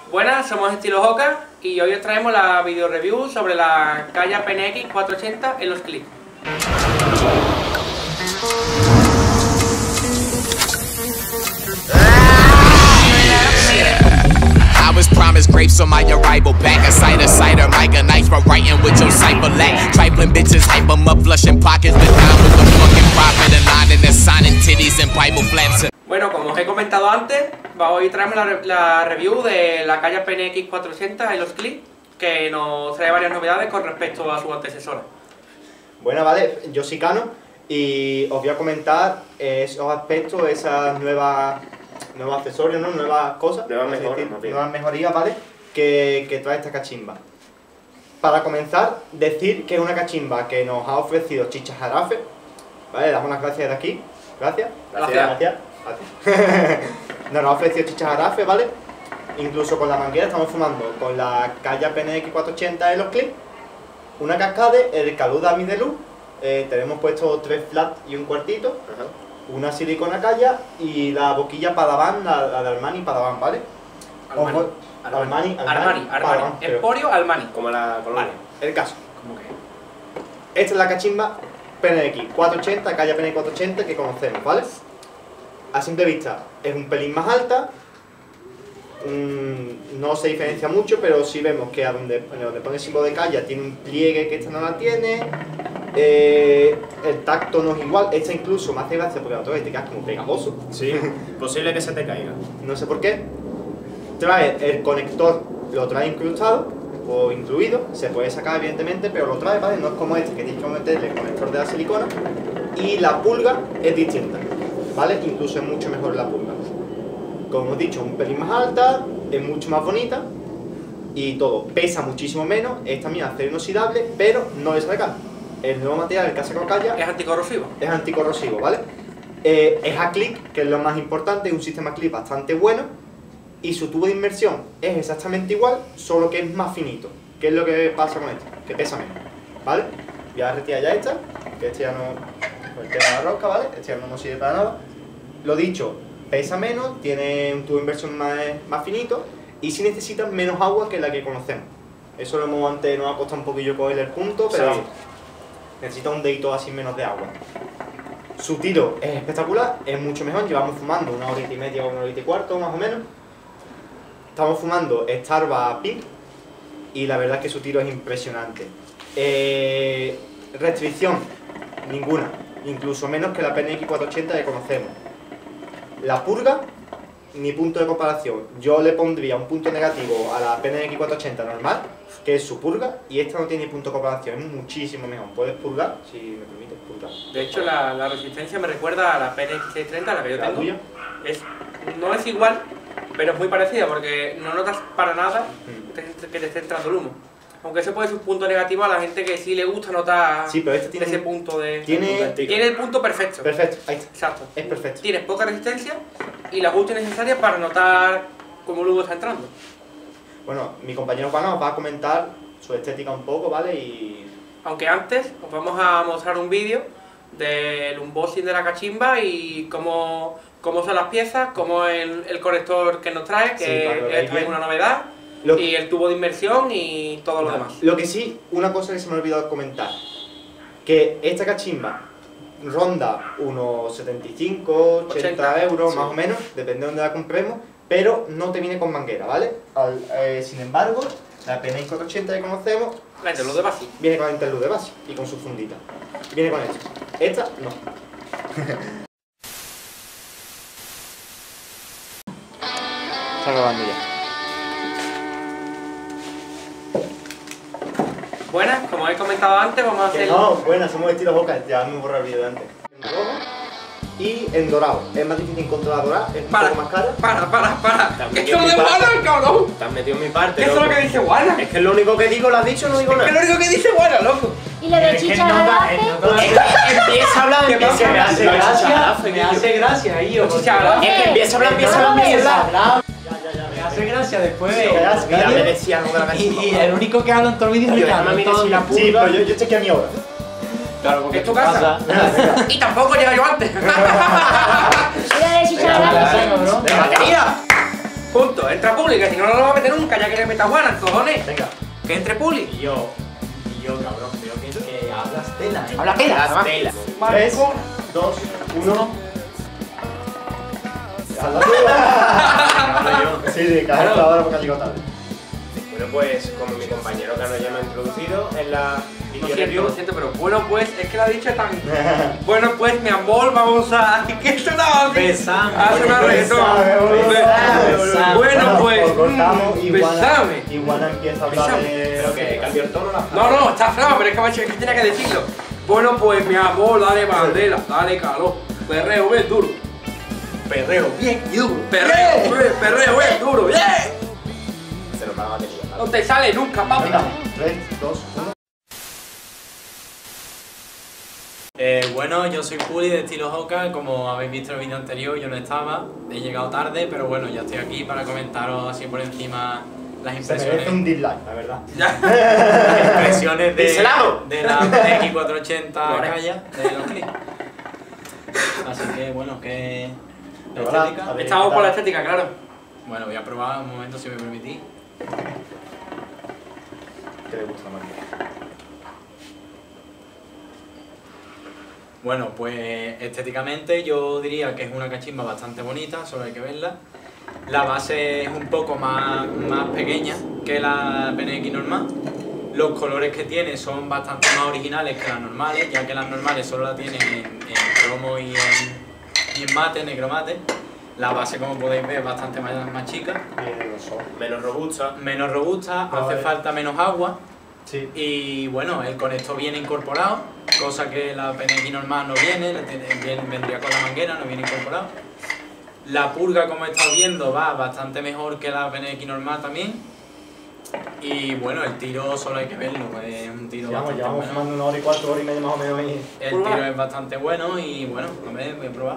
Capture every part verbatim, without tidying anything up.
Buenas, somos Estilo Hoka y hoy os traemos la video review sobre la Kaya P N X cuatrocientos ochenta en los clics. I was promised grapes on my arrival, pack a cider, cider, Micah nights for writing with your cipher lack. Trifling bitches, hype 'em up, flushing pockets, but down with the fucking profit and line and signing titties and Bible flaps. Bueno, como os he comentado antes, hoy traemos la, re la review de la Kaya P N X cuatrocientos en los clics, que nos trae varias novedades con respecto a su antecesora. Bueno, vale, yo soy Cano y os voy a comentar esos aspectos, esas nuevas nuevos accesorios, ¿no? Nuevas cosas, nuevas mejoras, nuevas mejorías, ¿vale? Que, que trae esta cachimba. Para comenzar, decir que es una cachimba que nos ha ofrecido Chicha Jarafe, ¿vale? Le damos las gracias de aquí, gracias. Gracias. Gracias. gracias. Nos ha ofrecido Chicha Jarafe, ¿vale? Incluso con la manguera estamos fumando con la Kaya P N X cuatrocientos ochenta en los clips, una cascade, el Caluda Mi de luz, eh, tenemos puesto tres flats y un cuartito. Ajá. Una silicona Kaya y la boquilla Padawan, la, la de Armani Padawan, ¿vale? Armani, Ojo, Armani, Armani, Armani, Padawan, Emporio Armani. Como la colonia. Vale, el caso. ¿Cómo que? Esta es la cachimba P N X cuatrocientos ochenta, Kaya P N X cuatrocientos ochenta que conocemos, ¿vale? A simple vista es un pelín más alta, mmm, no se diferencia mucho, pero sí vemos que a donde, donde pone el símbolo de Kaya tiene un pliegue que esta no la tiene. Eh, el tacto no es igual, esta incluso me hace gracia porque la otra vez te quedas como pegajoso. Sí, posible que se te caiga. No sé por qué. Trae el conector, lo trae incrustado o incluido, se puede sacar evidentemente, pero lo trae, ¿vale? No es como este que tienes que meterle el conector de la silicona. Y la pulga es distinta, ¿vale? Incluso es mucho mejor la pulga. Como hemos dicho, un pelín más alta, es mucho más bonita y todo. Pesa muchísimo menos, es también acero inoxidable, pero no es recarga. El nuevo material que ha sacado Kaya es anticorrosivo. Es anticorrosivo, ¿vale? Eh, es a clic, que es lo más importante, es un sistema clic bastante bueno. Y su tubo de inmersión es exactamente igual, solo que es más finito. ¿Qué es lo que pasa con esto? Que pesa menos, ¿vale? Voy a retirar ya esta, que este ya no... Por el tema de la rosca, ¿vale? Este ya no nos sirve para nada. Lo dicho, pesa menos, tiene un tubo de inmersión más, más finito y sí necesita menos agua que la que conocemos. Eso lo hemos antes, nos ha costado un poquillo coger el punto, pero... Sí. Necesita un dedito así menos de agua. Su tiro es espectacular, es mucho mejor. Llevamos fumando una horita y media o una horita y cuarto más o menos. Estamos fumando Starbucks Pink y la verdad es que su tiro es impresionante. Eh, restricción, ninguna, incluso menos que la P N X cuatrocientos ochenta que conocemos. La purga, ni punto de comparación. Yo le pondría un punto negativo a la P N X cuatrocientos ochenta normal, que es su purga, y esta no tiene ni punto de comparación, es muchísimo mejor. Puedes purgar, si me permites purgar. De hecho, la, la resistencia me recuerda a la P N X seiscientos treinta, la que yo ¿La tengo. tuya? Es, no es igual, pero es muy parecida porque no notas para nada Mm. que te esté entrando el humo. Aunque eso puede ser un punto negativo a la gente que sí le gusta notar Sí, pero este tiene ese un- punto de... tiene- tiene el punto perfecto. Perfecto, ahí está. Exacto. Es perfecto. Tienes poca resistencia y la justa necesaria para notar cómo el humo está entrando. Bueno, mi compañero Juan nos va a comentar su estética un poco, ¿vale? Y... Aunque antes os vamos a mostrar un vídeo del unboxing de la cachimba y cómo, cómo son las piezas, cómo el, el conector que nos trae, que Sí, para que lo es veáis también bien. una novedad, Lo- y el tubo de inmersión y todo lo Vale. demás. Lo que sí, una cosa que se me ha olvidado comentar, que esta cachimba ronda unos setenta y cinco, ochenta ochenta, euros sí. más o menos, depende de dónde la compremos, pero no te viene con manguera, ¿vale? Al- eh, sin embargo, la P N X cuatrocientos ochenta que conocemos La interluz de base. viene con la interluz de base y con su fundita. Viene con esto. Esta no. Está grabando ya. Buenas, como he comentado antes, vamos a Que hacer... no, buenas, somos estilo Hoka, ya me borré el vídeo de antes. En rojo y en dorado. Es más difícil encontrar la dorada, es un Para, poco más cara. para, para, para. También ¡Esto es mi de parte. Guana, cabrón! Te has metido en mi parte, Eso es lo loco. que dice Guana. Es que lo único que digo, lo has dicho, no digo Es que nada. lo único que dice Guana, loco. Y lo de Chicha Jarafe, Empieza a hablar, ¿Qué empieza pasa? a Me hablar. hace Lo he gracia, chicharazo, me tío. hace gracia, Io. porque- Chicha Jarafe. Es que empieza a hablar, empieza a hablar, Empieza a empieza a hablar. hablar, Me hace gracia después. Sí, el gracias, Mira, me vídeo, decía algo de la y, cachimba. y el único que habla en todo el vídeo es Tío, Ricardo. déjame todo- mirar si la Sí, pero yo, yo chequeé a mi hora. Claro, porque Es tu casa. pasa. Y tampoco llega yo antes. y lo de Chicha Venga, Jarafe, venga, bro. ¡De batería! Punto. Entra Puli, que si no, no lo va a meter nunca, ya que le meta Juana, cojones. Venga. Que entre Puli. Y yo, y yo, cabrón, creo que es que hablas tela, ¿eh? Habla tela, Las además. telas. tres, Marco. dos, uno. Hablo yo. Sí, sí, cada Claro. ahora porque ha llegado tarde. Bueno, pues como mi compañero Cano ya me ha introducido en la Lo video siento, review, lo siento, pero bueno, pues, es que lo ha dicho tan... Bueno, pues, mi amor, vamos a... ¿Qué sonaba así? Besame. Hace una Besame, boludo. reggaetón. Bueno, pues, Pues cortamos mm, y Iguana, besame. Iguana empieza a hablar Besame. de... creo que cambió el tono la No, no, está feo, pero es que, macho, es que tenía que decirlo. Bueno, pues, mi amor, dale bandera, dale calor. Perreo bien duro. Perreo bien y duro. Perreo, bien, perreo bien duro. ¡Bien! Se nos va la batería. ¿vale? No te sale nunca, papi. Venga, tres, dos, uno. Eh, bueno, yo soy Puli de estilo Hoka, como habéis visto en el vídeo anterior yo no estaba, he llegado tarde, pero bueno, ya estoy aquí para comentaros así por encima las Se impresiones, merece un dislike, la verdad. Ya. las impresiones de, ¡Pincelado! de la X cuatrocientos ochenta Vale. Kaya de los clips. Así que bueno, que la Pero ahora, estética. a ver. Estamos por la estética, claro. Bueno, voy a probar un momento si me permitís. Que le gusta más. Bueno, pues estéticamente yo diría que es una cachimba bastante bonita, solo hay que verla. La base es un poco más, más pequeña que la P N X normal. Los colores que tiene son bastante más originales que las normales, ya que las normales solo la tienen en, en cromo y en, y en mate, negro mate. La base, como podéis ver, es bastante más, más chica, Viene los ojos. Menos robusta. menos robusta, No, hace eh. falta menos agua. Sí. Y bueno, el conector viene incorporado, cosa que la P N X normal no viene, la tiene- viene- vendría con la manguera, no viene incorporado. La purga, como he estado viendo, va bastante mejor que la P N X normal también. Y bueno, el tiro solo hay que verlo, es un tiro Llevamos, bastante llevamos bueno. fumando una hora y cuatro, hora y media más o menos ahí. El Purga. tiro es bastante bueno y bueno, a ver, voy a probar.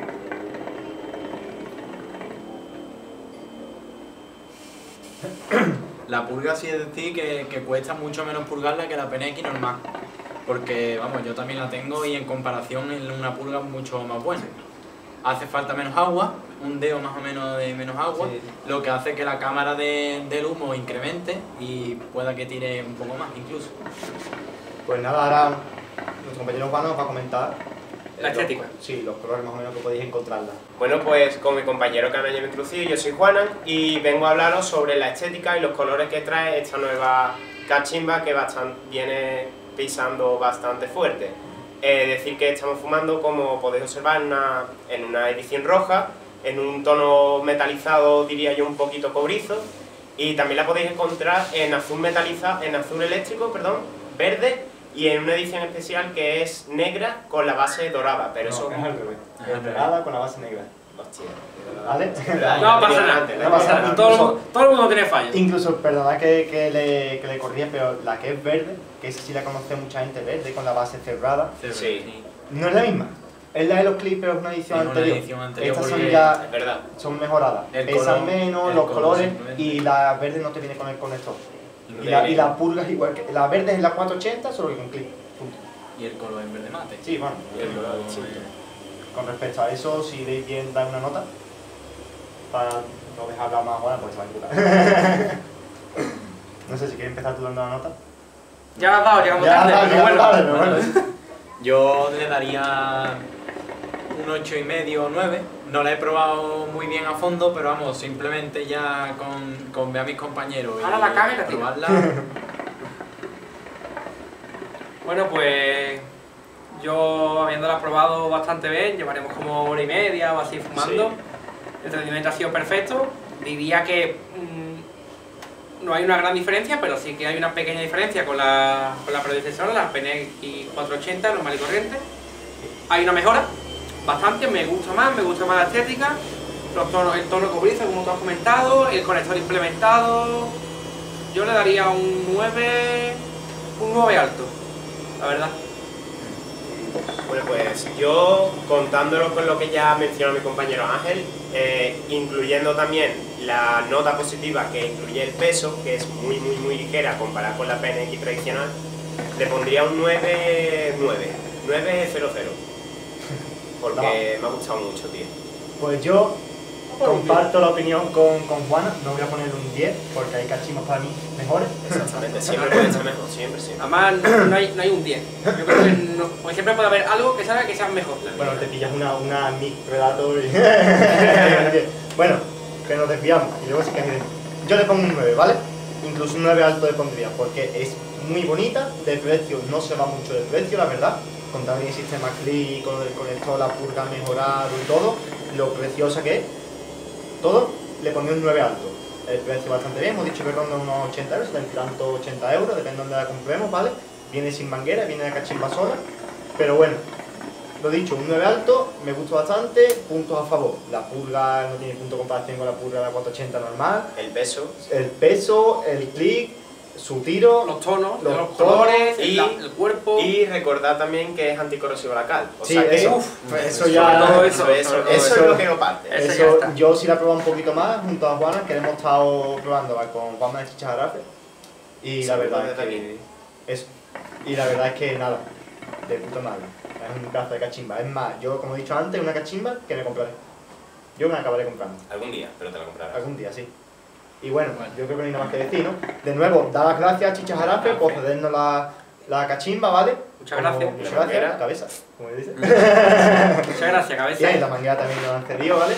La purga sí es decir que, que cuesta mucho menos purgarla que la P N X normal. Porque, vamos, yo también la tengo y en comparación es una purga mucho más buena. Hace falta menos agua, un dedo más o menos de menos agua, Sí. lo que hace que la cámara de- del humo incremente y pueda que tire un poco más incluso. Pues nada, ahora nuestro compañero Juan nos va a comentar. La eh, estética. los- sí, los colores más o menos que podéis encontrarla. Bueno, pues con mi compañero Cano ya me he introducido, yo soy Juanan y vengo a hablaros sobre la estética y los colores que trae esta nueva cachimba que bastan- viene pisando bastante fuerte. Eh, decir que estamos fumando, como podéis observar, en una, en una edición roja, en un tono metalizado, diría yo, un poquito cobrizo, y también la podéis encontrar en azul metalizado, en azul eléctrico, perdón, verde, y en una edición especial que es negra con la base dorada, pero No, eso... es al revés. Es al Es revés. dorada con la base negra. Hostia, ¿Vale? No pasa nada. No pasa nada. Todo, el mundo- todo el mundo tiene fallos. Incluso, perdonad que, que, le, que le corría, pero la que es verde, que esa sí la conoce mucha gente verde, con la base cerrada, Sí. no es la misma. Es la de los clips, pero es una edición Es una anterior. edición anterior Estas son porque- ya Es verdad. son mejoradas. El Pesan color- menos, el los color colores, simplemente. y la verde no te viene con el conector. No Y te la, viene. y la purga es igual que. La verde es la cuatrocientos ochenta, solo que con clip. Punto. Y el color en verde mate. Sí, bueno. El color distinto. Con respecto a eso, si veis bien, dar una nota. Para no dejar hablar más ahora, pues se va a equivocar. No sé si quieres empezar tú dando una nota. Ya lo has dado, llegamos Ya, tarde, ya, pero ya, bueno. vale, pero bueno. Yo le daría un ocho y medio o nueve. No la he probado muy bien a fondo, pero vamos, simplemente ya con, con ver a mis compañeros y Ahora la caga y la tira. probarla. Bueno, pues yo habiéndola probado bastante bien, llevaremos como hora y media o así fumando. El rendimiento ha sido perfecto. Diría que mm, no hay una gran diferencia, pero sí que hay una pequeña diferencia con la, con la predecesora, la P N X cuatrocientos ochenta, normal y corriente. Hay una mejora, bastante, me gusta más, me gusta más la estética. Los tonos, el tono cobrizo, como tú has comentado, el conector implementado. Yo le daría un nueve, un nueve alto, la verdad. Bueno, pues yo, contándolo con lo que ya mencionó mi compañero Ángel, eh, incluyendo también la nota positiva que incluye el peso, que es muy muy muy ligera comparada con la P N X tradicional, le pondría un nueve nueve, nueve cero cero, porque me ha gustado mucho, tío. Pues yo, comparto la opinión con, con Juana, no voy a poner un diez porque hay cachimbas para mí mejores. Exactamente, siempre puede estar mejor, siempre, siempre. Además, no, no hay, no hay un diez. Yo creo que no, porque siempre puede haber algo que salga que sea mejor. Bueno, te pillas una, una Mic Predator y... Bueno, que nos desviamos y luego sí que hay... Yo le pongo un nueve, ¿vale? Incluso un nueve alto le pondría porque es muy bonita, de precio no se va mucho de precio, la verdad. Con también el sistema click, con el conector, la purga mejorado y todo, lo preciosa que es, todo, le pondría un nueve alto. El precio bastante bien, hemos dicho que ronda unos ochenta euros, setenta y tantos ochenta euros, depende de dónde la compremos, ¿vale? Viene sin manguera, viene de cachimba sola, pero bueno, lo dicho, un nueve alto, me gusta bastante, puntos a favor. La purga no tiene punto de comparación con la purga de la cuatrocientos ochenta normal. El peso. El peso, el clic, su tiro, Los tonos, los, los, tonos, colores, y- el, el cuerpo. Y recordad también que es anticorrosivo a la cal. O Sí, sea que, eso, uf, pues eso sobre ya... todo eso, eso, sobre todo eso eso. es lo que no parte. Eso ya Eso, está. yo sí la he probado un poquito más junto a Juana, que hemos estado probando con Juanma de Chichararafe. Y la verdad es desde aquí. que... Eso. Y la verdad es que nada, de puta madre. Es un pedazo de cachimba. Es más, yo como he dicho antes, una cachimba que me compraré. Yo me la acabaré comprando. Algún día, pero te la comprarás. Algún día, sí. Y bueno, yo creo que no hay nada más que decir, ¿no? De nuevo, dar las gracias a Chicha Jarafe por cedernos la, la cachimba, ¿vale? Muchas Como- gracias. Muchas La gracias. manguera. Cabeza, como le dice. Muchas gracias, cabeza. Y la manguera también nos han cedido, ¿vale?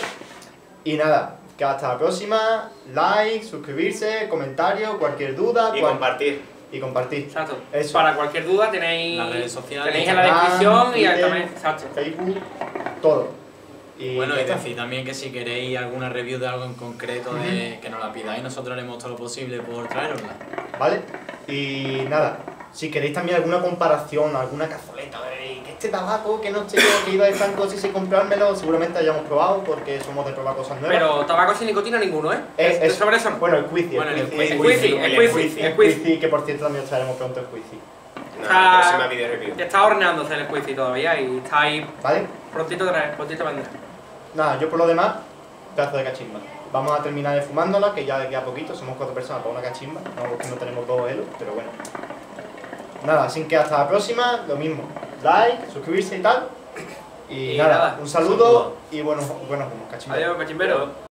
Y nada, que hasta la próxima. Like, suscribirse, comentario, cualquier duda. Y cual- compartir. y compartir. Exacto. Eso. Para cualquier duda tenéis, Las redes sociales, tenéis en la Instagram, descripción y Twitter, también. Exacto. Facebook, todo. Y Bueno, ya y está. decir también que si queréis alguna review de algo en concreto, de que nos la pidáis, nosotros haremos todo lo posible por traerosla. ¿Vale? Y nada, si queréis también alguna comparación, alguna cazoleta, de que este tabaco, que no sé yo, que iba de Franco, si sé comprármelo, seguramente hayamos probado porque somos de probar cosas nuevas. Pero tabaco sin nicotina ninguno, ¿eh? Es- De es- sobre eso no. Bueno, el Quizzy, Bueno, el el Quizzy, Quizzy, el Quizzy, el el Quizzy, Quizzy. el el Quizzy. Quizzy, que por cierto también os traeremos pronto el Quizzy. No, la próxima video review. Ya está horneándose el Quizzy todavía y está ahí ¿Vale? prontito, traer, prontito vendrá. Nada, yo por lo demás, pedazo de cachimba. Vamos a terminar de fumándola, que ya de queda poquito, somos cuatro personas para una cachimba, no, que no tenemos dos hilos, pero bueno. Nada, sin que hasta la próxima, lo mismo. Like, suscribirse y tal. Y, Y nada, nada, un saludo y buenos, buenos humos, cachimba. Adiós, cachimberos.